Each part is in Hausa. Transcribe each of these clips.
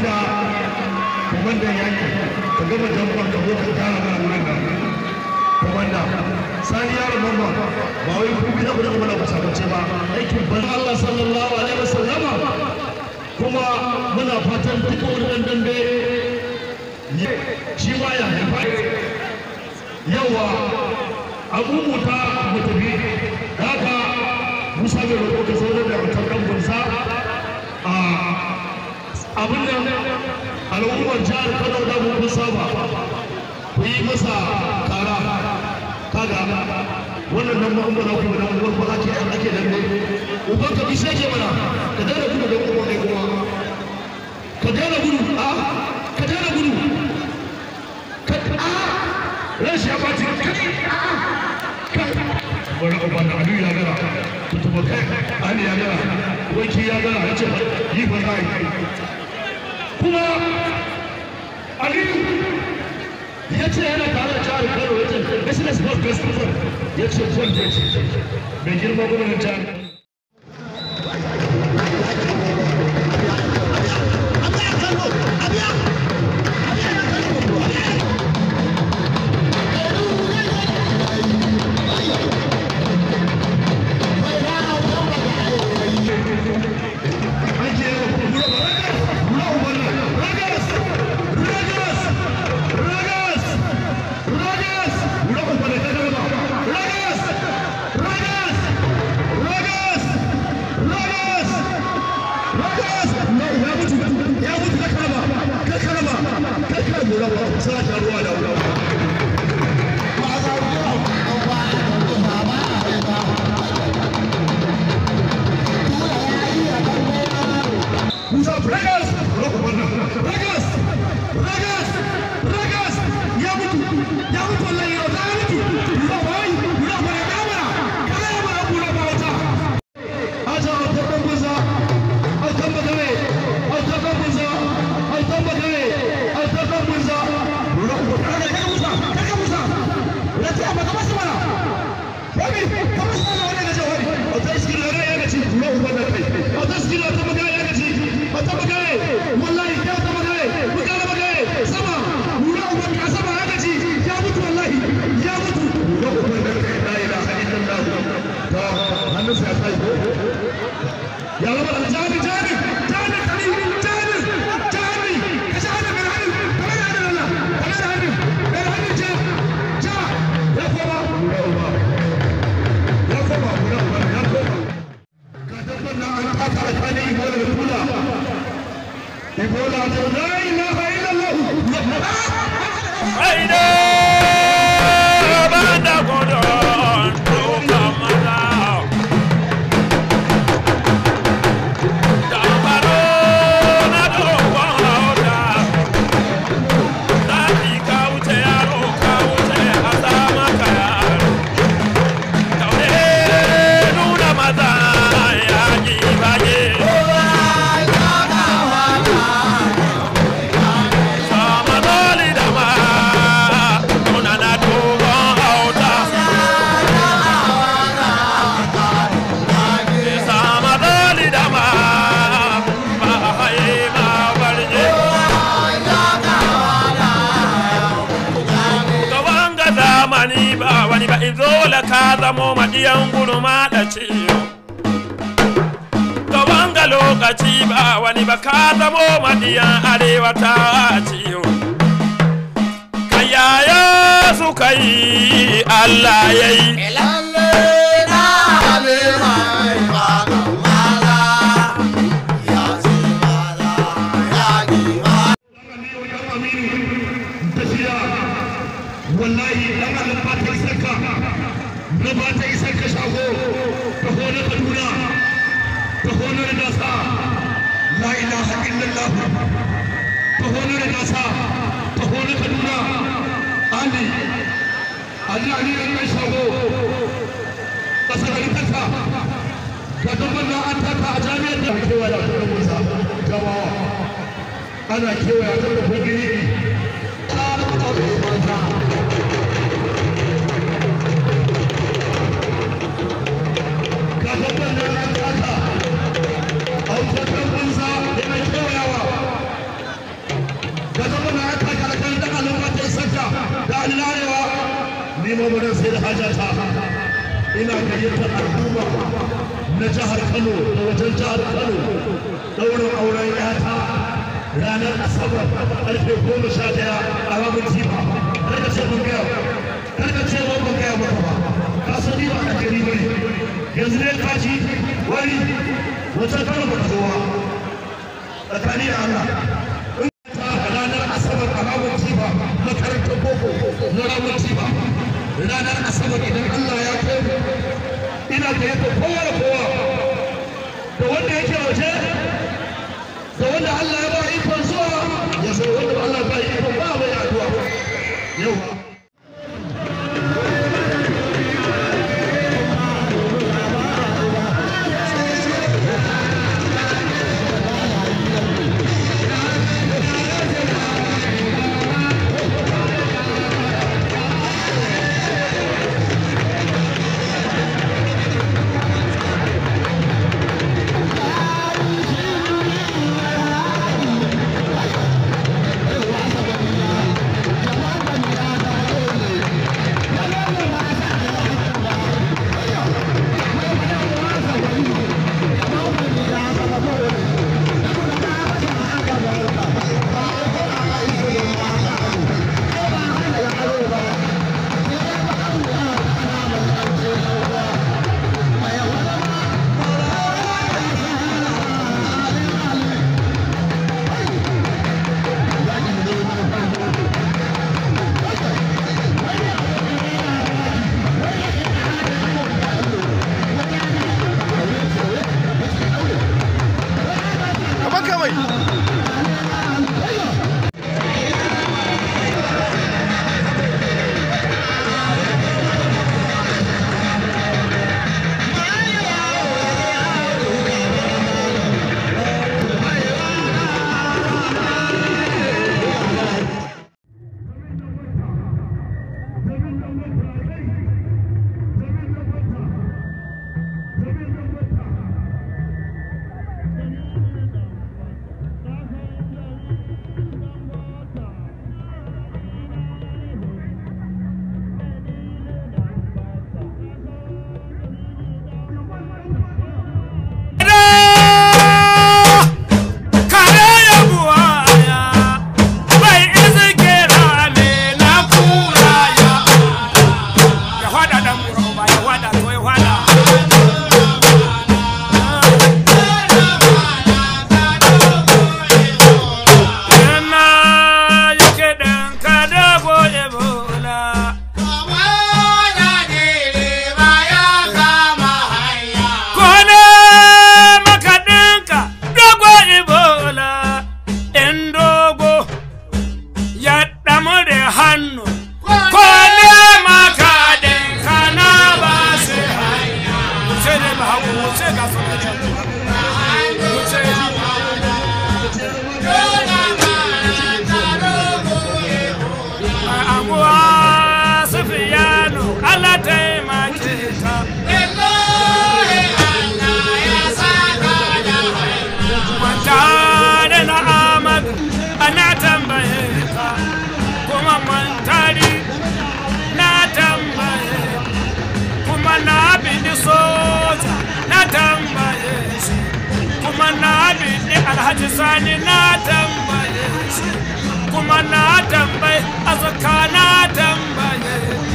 da kwamandan yaki ka gama jamfan ka zo ka kara mana nan kwamanda sani yaro mamba ba wai kuma da kuma da kusa ba aikin ban Allah sallallahu alaihi wasallama kuma muna fatan duka wani dambe shi ma ya haifa yawa abubuwa mu tafi haka musa mai roƙo ka sauran da mutum ɗan gunsa a abin nan al'ummar jihar Kano da mun saba ku yi masa kara kaga wannan nan ba umma ku da wannan ba ake dambe uban ka bishe ke mana ka dana gudu da kuma kai kuma ka dana gudu ka dana gudu rashi ya baci wani uban da aliyu ya gara tutuba kai ali ya gara waki ya gara ya ce yi ba za yi kuma aliyu ya ce yana tare da jihar Kano ya ce business not best ya ce kwan mai girma gwamnan jihar ka zamo madiyan gurma da ciyo ga wanga lokaci ba wani ba ka zamo madiyan arewa ta ciyo kayaya suka yi Allah ya yi wallahi dan Allah ba ta isarka na ba ta isarka shago ta hona Kaduna ta hona da gasa la ilaha illallah ta hona da gasa ta hona Kaduna ali dan shago kasar ritaka ka duba na an taka a jami'ar da kewa da kuma musa gabawa ana kewaya ta da bugiri hajata ina gayyatar al'umma na jihar Kano da wajen jihar Kano daurin auren yata ranar Asabar karfe 11 a rabin jifa. Karka ce mun gaya maka ba, ka sani ba a gari bane. Yanzu ne ka ji wani wajen Kano ba ka zo ba tsakani da Allah. Ranar Asabar a rabin jifa makarantar boko na rabin jifa ranar Asabar idan Allah ya kai ina gayyatar kowa da kowa da wanda yake waje da wanda Allah ya ba ikon zuwa ya zo, wanda Allah ya ba ikon ba mai addu'a yau. Alhaji Sani na tambaye shi, kuma na tambaye Azaka na tambaye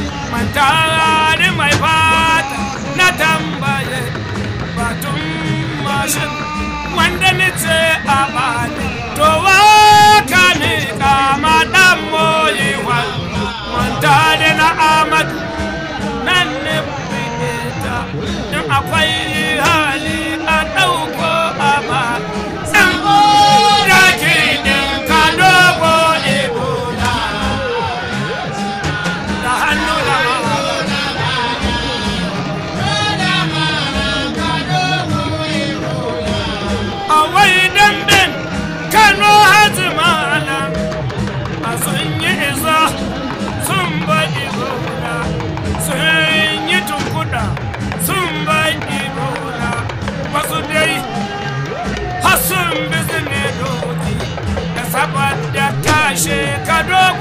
Mantari mai fata na tambaye batun mashin wanda ni ce a bani to waka ni kama dan moyi wa Mantari na Amadu nan ne fita in akwai hali a dauko a bani. Saboda tashi ka dogo